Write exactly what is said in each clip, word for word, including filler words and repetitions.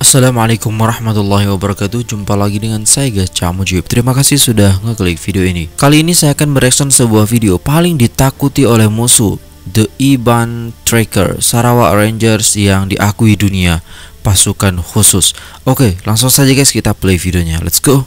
Assalamualaikum warahmatullahi wabarakatuh. Jumpa lagi dengan saya guys, Cak Mujib. Terima kasih sudah ngeklik video ini. Kali ini saya akan mereaction sebuah video paling ditakuti oleh musuh, The Iban Tracker, Sarawak Rangers yang diakui dunia, pasukan khusus. Oke, langsung saja guys kita play videonya. Let's go.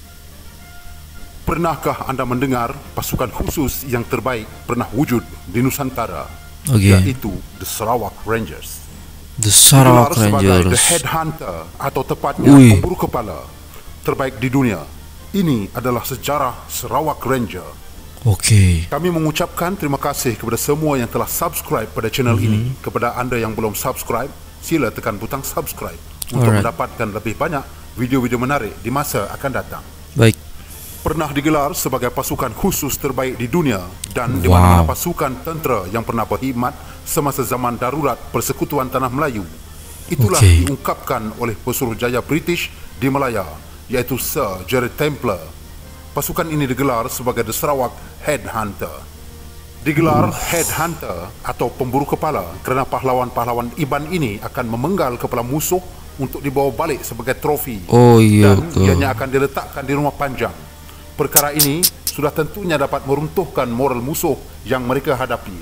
Pernahkah Anda mendengar pasukan khusus yang terbaik pernah wujud di Nusantara? Oke. Yaitu The Sarawak Rangers. The Sarawak Digelar sebagai Rangers. The Headhunter atau tepatnya Ui. pemburu kepala terbaik di dunia. Ini adalah sejarah Sarawak Ranger. Oke. Kami mengucapkan terima kasih kepada semua yang telah subscribe pada channel Mhm. ini. Kepada anda yang belum subscribe, sila tekan butang subscribe untuk Alright. mendapatkan lebih banyak video-video menarik di masa akan datang. Baik. Pernah digelar sebagai pasukan khusus terbaik di dunia dan di Wow. mana pasukan tentera yang pernah berkhidmat semasa zaman darurat Persekutuan Tanah Melayu. Itulah Okey. diungkapkan oleh Pesuruhjaya British di Malaya, iaitu Sir Gerard Templar. Pasukan ini digelar sebagai The Sarawak Headhunter. Digelar Headhunter atau pemburu kepala kerana pahlawan-pahlawan Iban ini akan memenggal kepala musuh untuk dibawa balik sebagai trofi. Oh iya Dan ke. ianya akan diletakkan di rumah panjang. Perkara ini sudah tentunya dapat meruntuhkan moral musuh yang mereka hadapi.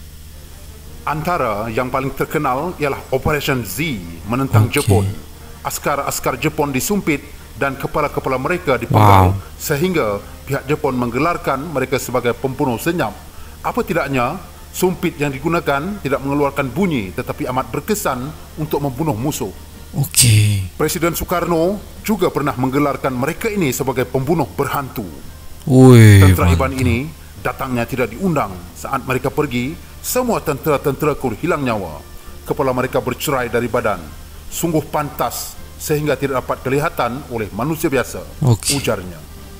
Antara yang paling terkenal ialah Operation Z menentang Okey. Jepun. Askar-askar Jepun disumpit dan kepala-kepala mereka dipenggal, Wow. sehingga pihak Jepun menggelarkan mereka sebagai pembunuh senyap. Apa tidaknya, sumpit yang digunakan tidak mengeluarkan bunyi tetapi amat berkesan untuk membunuh musuh. Oke. Presiden Soekarno juga pernah menggelarkan mereka ini sebagai pembunuh berhantu. Wih. Tentera Iban mantap. ini datangnya tidak diundang. Saat mereka pergi, semua tentera-tenteraku hilang nyawa. Kepala mereka bercerai dari badan. Sungguh pantas sehingga tidak dapat kelihatan oleh manusia biasa, Okey. ujarnya.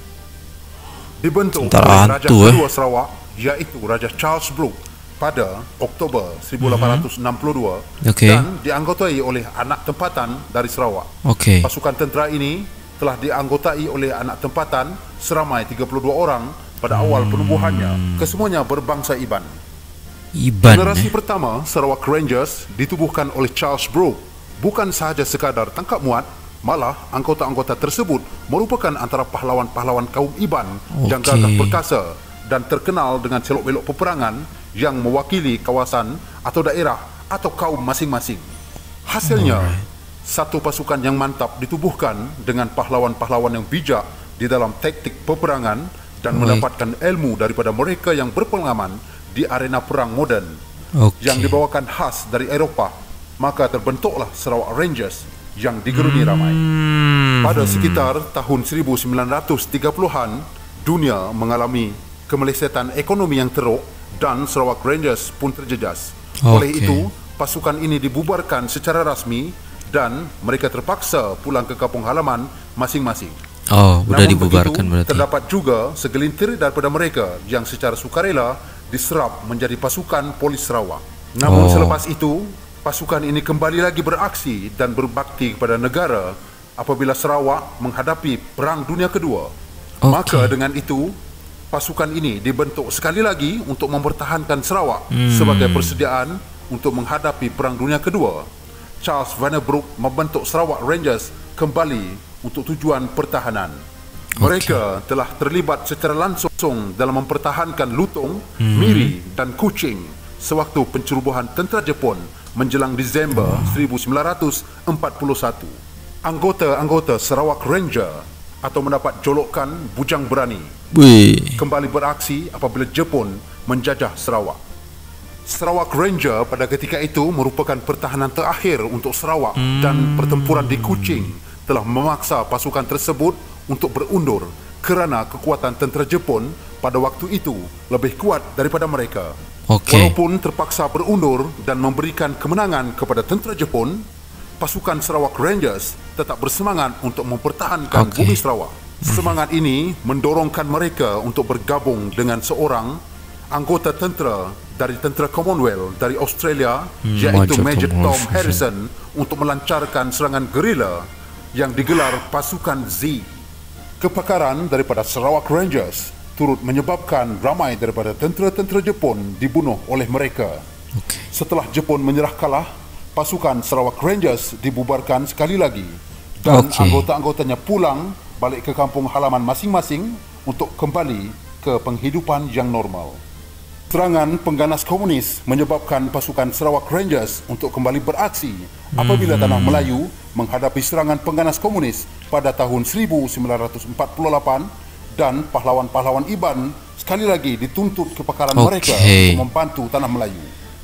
Dibentuk Tentara oleh Raja hantu, eh. kedua Sarawak, iaitu Raja Charles Brooke pada Oktober seribu lapan ratus enam puluh dua Okey. dan dianggotai oleh anak tempatan dari Sarawak. Oke. Pasukan tentera ini telah dianggotai oleh anak tempatan seramai tiga puluh dua orang pada awal penubuhannya. Kesemuanya berbangsa Iban. Iban. Generasi eh. pertama Sarawak Rangers ditubuhkan oleh Charles Brooke bukan sahaja sekadar tangkap muat, malah anggota-anggota tersebut merupakan antara pahlawan-pahlawan kaum Iban yang Okey. gagah perkasa dan terkenal dengan selok-belok peperangan yang mewakili kawasan atau daerah atau kaum masing-masing. Hasilnya, satu pasukan yang mantap ditubuhkan dengan pahlawan-pahlawan yang bijak di dalam taktik peperangan dan Baik. mendapatkan ilmu daripada mereka yang berpengalaman di arena perang moden Oke. yang dibawakan khas dari Eropah. Maka terbentuklah Sarawak Rangers yang digeruni ramai. Hmm. Pada sekitar tahun seribu sembilan ratus tiga puluhan, dunia mengalami kemelesetan ekonomi yang teruk dan Sarawak Rangers pun terjejas. Oleh Okey. itu, pasukan ini dibubarkan secara rasmi dan mereka terpaksa pulang ke kampung halaman masing-masing. Oh, udah Namun dibubarkan begitu, berarti. terdapat juga segelintir daripada mereka yang secara sukarela diserap menjadi pasukan polis Sarawak. Namun Oh. selepas itu, pasukan ini kembali lagi beraksi dan berbakti kepada negara apabila Sarawak menghadapi Perang Dunia Kedua. Okey. Maka dengan itu, pasukan ini dibentuk sekali lagi untuk mempertahankan Sarawak Hmm. sebagai persediaan untuk menghadapi Perang Dunia Kedua. Charles Vannerbroek membentuk Sarawak Rangers kembali untuk tujuan pertahanan. Mereka telah terlibat secara langsung dalam mempertahankan Lutong, Hmm. Miri dan Kuching sewaktu pencerobohan tentera Jepun menjelang Disember seribu sembilan ratus empat puluh satu. Anggota-anggota Sarawak Ranger atau mendapat jolokan Bujang Berani Wih. kembali beraksi apabila Jepun menjajah Sarawak. Sarawak Ranger pada ketika itu merupakan pertahanan terakhir untuk Sarawak dan pertempuran di Kuching telah memaksa pasukan tersebut untuk berundur kerana kekuatan tentera Jepun pada waktu itu lebih kuat daripada mereka. Okey. Walaupun terpaksa berundur dan memberikan kemenangan kepada tentera Jepun, pasukan Sarawak Rangers tetap bersemangat untuk mempertahankan Okey. bumi Sarawak. Semangat ini mendorongkan mereka untuk bergabung dengan seorang anggota tentera dari tentera Commonwealth dari Australia, Hmm, iaitu Major Major Tom Tom Harrison. Harrison untuk melancarkan serangan gerila yang digelar pasukan Z. Kepakaran daripada Sarawak Rangers turut menyebabkan ramai daripada tentera-tentera Jepun dibunuh oleh mereka. Okey. Setelah Jepun menyerah kalah, pasukan Sarawak Rangers dibubarkan sekali lagi dan okay. anggota-anggotanya pulang balik ke kampung halaman masing-masing untuk kembali ke penghidupan yang normal. Serangan pengganas komunis menyebabkan pasukan Sarawak Rangers untuk kembali beraksi apabila Tanah Melayu menghadapi serangan pengganas komunis pada tahun seribu sembilan ratus empat puluh lapan dan pahlawan-pahlawan Iban sekali lagi dituntut kepakaran okay. mereka untuk membantu Tanah Melayu.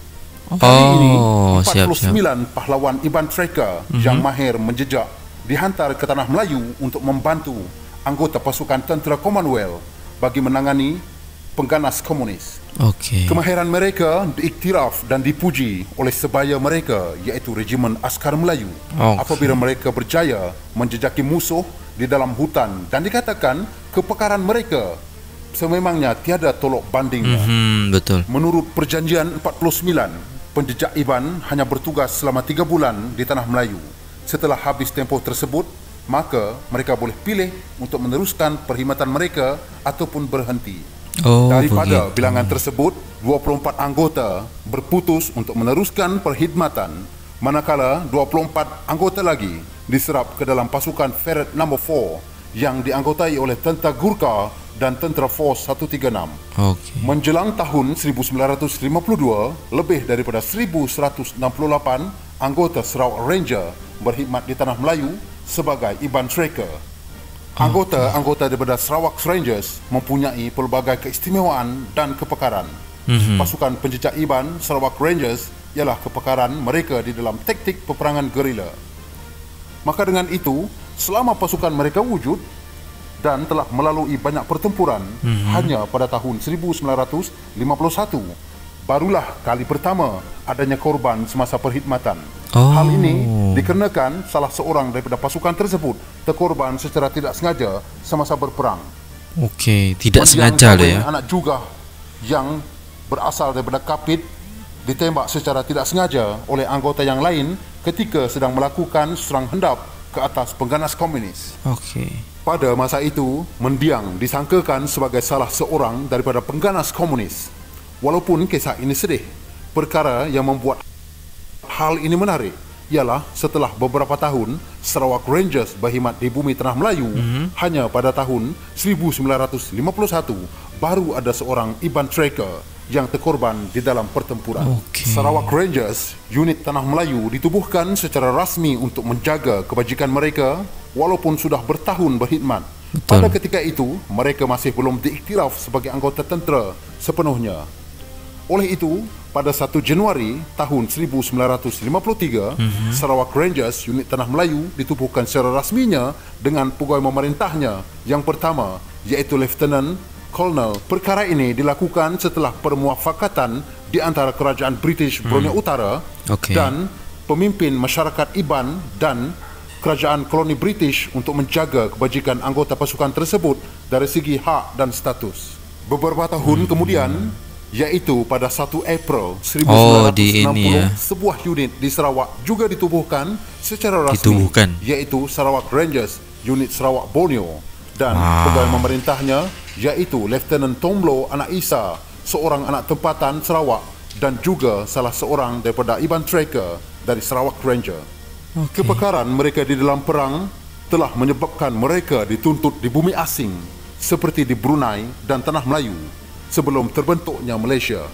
Kali oh, ini empat puluh sembilan siap, siap. pahlawan Iban Tracker mm-hmm. yang mahir menjejak dihantar ke Tanah Melayu untuk membantu anggota pasukan tentera Commonwealth bagi menangani pengganas komunis. Okay. Kemahiran mereka diiktiraf dan dipuji oleh sebaya mereka iaitu Regimen Askar Melayu okay. apabila mereka berjaya menjejaki musuh di dalam hutan dan dikatakan kepakaran mereka sememangnya tiada tolok bandingnya. Mm-hmm, betul. Menurut perjanjian empat puluh sembilan, penjejak Iban hanya bertugas selama tiga bulan di Tanah Melayu. Setelah habis tempoh tersebut, maka mereka boleh pilih untuk meneruskan perkhidmatan mereka ataupun berhenti. Oh, daripada begitu. bilangan tersebut, dua puluh empat anggota berputus untuk meneruskan perkhidmatan, manakala dua puluh empat anggota lagi diserap ke dalam pasukan Ferret Number empat yang dianggotai oleh tentera Gurkha dan tentera Force seratus tiga puluh enam. Okay. Menjelang tahun seribu sembilan ratus lima puluh dua, lebih daripada seribu seratus enam puluh lapan anggota Sarawak Ranger berkhidmat di Tanah Melayu sebagai Iban Tracker. Anggota-anggota daripada Sarawak Rangers mempunyai pelbagai keistimewaan dan kepakaran. Mm-hmm. Pasukan penjejak Iban Sarawak Rangers ialah kepakaran mereka di dalam taktik peperangan gerila. Maka dengan itu, selama pasukan mereka wujud dan telah melalui banyak pertempuran, mm-hmm. hanya pada tahun seribu sembilan ratus lima puluh satu barulah kali pertama adanya korban semasa perkhidmatan. Oh. Hal ini dikarenakan salah seorang daripada pasukan tersebut terkorban secara tidak sengaja semasa berperang. Okey, tidak Kemudian sengaja dia ya. Anak juga yang berasal daripada Kapit ditembak secara tidak sengaja oleh anggota yang lain ketika sedang melakukan serang hendap ke atas pengganas komunis. Okey. Pada masa itu, mendiang disangkakan sebagai salah seorang daripada pengganas komunis. Walaupun kisah ini sedih, perkara yang membuat hal ini menarik ialah setelah beberapa tahun Sarawak Rangers berkhidmat di bumi Tanah Melayu, mm-hmm. hanya pada tahun seribu sembilan ratus lima puluh satu baru ada seorang Iban Tracker yang terkorban di dalam pertempuran. Okay. Sarawak Rangers, unit Tanah Melayu, ditubuhkan secara rasmi untuk menjaga kebajikan mereka walaupun sudah bertahun berkhidmat. Betul. Pada ketika itu, mereka masih belum diiktiraf sebagai anggota tentera sepenuhnya. Oleh itu, pada satu Januari tahun seribu sembilan ratus lima puluh tiga, mm-hmm. Sarawak Rangers, unit Tanah Melayu, ditubuhkan secara rasminya dengan pegawai memerintahnya yang pertama, iaitu Lieutenant Colonel. Perkara ini dilakukan setelah permuafakatan di antara kerajaan British Borneo mm. Utara okay. dan pemimpin masyarakat Iban dan kerajaan koloni British untuk menjaga kebajikan anggota pasukan tersebut dari segi hak dan status. Beberapa tahun mm. kemudian, iaitu pada satu April seribu sembilan ratus enam puluh, oh, ya. sebuah unit di Sarawak juga ditubuhkan secara rasmi, ditubuhkan. Iaitu Sarawak Rangers, unit Sarawak Borneo, dan wow. pegawai memerintahnya iaitu Lieutenant Tomlo Anak Isa, seorang anak tempatan Sarawak dan juga salah seorang daripada Iban Tracker dari Sarawak Ranger. Okay. Kepakaran mereka di dalam perang telah menyebabkan mereka dituntut di bumi asing seperti di Brunei dan Tanah Melayu sebelum terbentuknya Malaysia.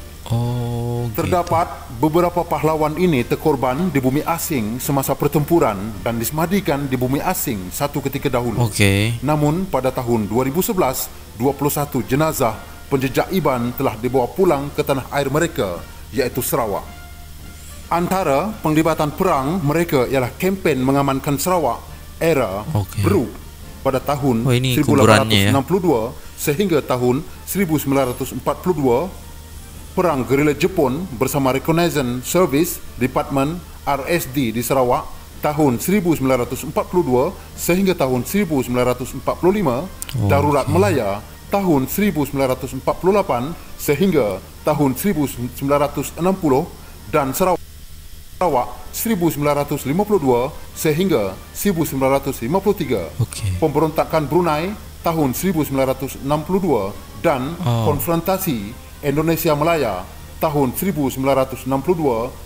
Oh, terdapat gitu. Beberapa pahlawan ini terkorban di bumi asing semasa pertempuran dan disemadikan di bumi asing satu ketika dahulu. Okay. Namun pada tahun dua ribu sebelas, dua puluh satu jenazah penjejak Iban telah dibawa pulang ke tanah air mereka, iaitu Sarawak. Antara penglibatan perang mereka ialah kempen mengamankan Sarawak era okay. Bruk pada tahun oh, seribu lapan ratus enam puluh dua ya? Sehingga tahun seribu sembilan ratus empat puluh dua, perang gerila Jepun bersama Reconnaissance Service Department R S D di Sarawak tahun seribu sembilan ratus empat puluh dua sehingga tahun seribu sembilan ratus empat puluh lima, oh, Darurat okay. Melaya tahun seribu sembilan ratus empat puluh lapan sehingga tahun seribu sembilan ratus enam puluh, dan Sarawak seribu sembilan ratus lima puluh dua sehingga seribu sembilan ratus lima puluh tiga. Okay. Pemberontakan Brunei tahun seribu sembilan ratus enam puluh dua dan oh. konfrontasi Indonesia Melaya tahun seribu sembilan ratus enam puluh dua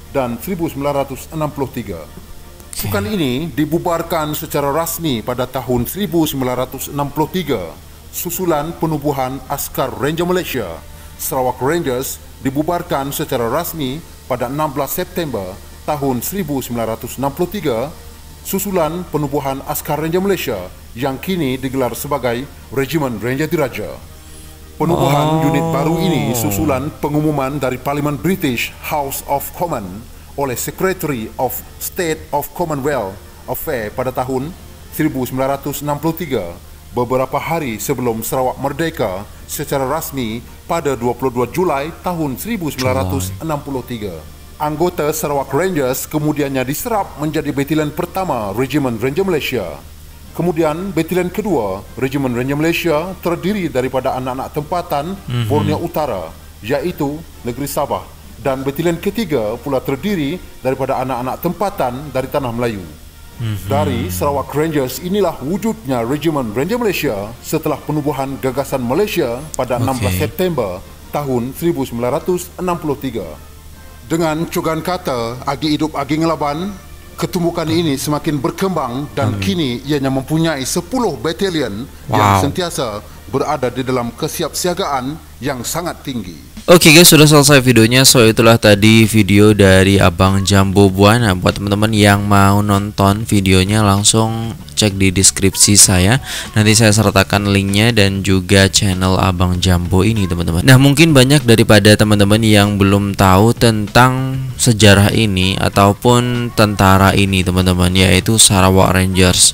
dan seribu sembilan ratus enam puluh tiga. Sukan ini dibubarkan secara rasmi pada tahun seribu sembilan ratus enam puluh tiga susulan penubuhan Askar Ranger Malaysia. Sarawak Rangers dibubarkan secara rasmi pada enam belas September tahun seribu sembilan ratus enam puluh tiga susulan penubuhan Askar Ranger Malaysia yang kini digelar sebagai Regimen Ranger Diraja. Penubuhan oh. unit baru ini susulan pengumuman dari Parlimen British House of Commons oleh Secretary of State of Commonwealth Affairs pada tahun seribu sembilan ratus enam puluh tiga, beberapa hari sebelum Sarawak merdeka secara rasmi pada dua puluh dua Julai tahun seribu sembilan ratus enam puluh tiga. Anggota Sarawak Rangers kemudiannya diserap menjadi Batalion pertama Regimen Ranger Malaysia. Kemudian Batalion kedua Regimen Ranger Malaysia terdiri daripada anak-anak tempatan mm-hmm. Borneo Utara, iaitu Negeri Sabah, dan Batalion ketiga pula terdiri daripada anak-anak tempatan dari Tanah Melayu. Mm-hmm. Dari Sarawak Rangers inilah wujudnya Regimen Ranger Malaysia setelah penubuhan gagasan Malaysia pada okay. enam belas September tahun seribu sembilan ratus enam puluh tiga. Dengan cogan kata Agi Hidup Agi Ngelaban, ketumbukan ini semakin berkembang dan hmm. kini ianya mempunyai sepuluh batalion wow. yang sentiasa berada di dalam kesiapsiagaan yang sangat tinggi. Oke okay guys, sudah selesai videonya. So itulah tadi video dari Abang Jambo Buana. Buat teman-teman yang mau nonton videonya langsung cek di deskripsi saya. Nanti saya sertakan linknya dan juga channel Abang Jambo ini teman-teman. Nah mungkin banyak daripada teman-teman yang belum tahu tentang sejarah ini ataupun tentara ini teman-teman, yaitu Sarawak Rangers.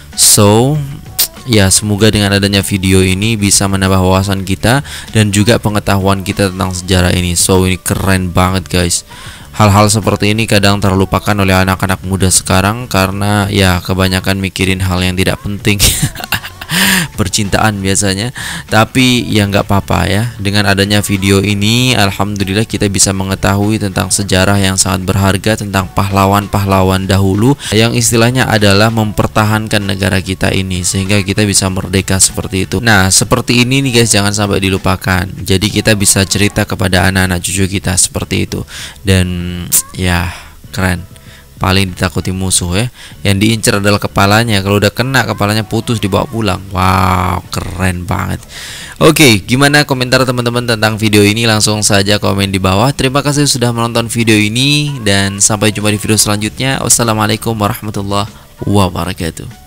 So ya, semoga dengan adanya video ini bisa menambah wawasan kita dan juga pengetahuan kita tentang sejarah ini. So ini keren banget guys. Hal-hal seperti ini kadang terlupakan oleh anak-anak muda sekarang karena ya kebanyakan mikirin hal yang tidak penting. Percintaan biasanya. Tapi ya nggak apa-apa ya. Dengan adanya video ini alhamdulillah kita bisa mengetahui tentang sejarah yang sangat berharga, tentang pahlawan-pahlawan dahulu yang istilahnya adalah mempertahankan negara kita ini sehingga kita bisa merdeka seperti itu. Nah seperti ini nih guys, jangan sampai dilupakan. Jadi kita bisa cerita kepada anak-anak cucu kita seperti itu. Dan ya keren. Paling ditakuti musuh ya, yang diincar adalah kepalanya. Kalau udah kena kepalanya putus dibawa pulang. Wow, keren banget. Oke, gimana komentar teman-teman tentang video ini? Langsung saja komen di bawah. Terima kasih sudah menonton video ini dan sampai jumpa di video selanjutnya. Wassalamualaikum warahmatullahi wabarakatuh.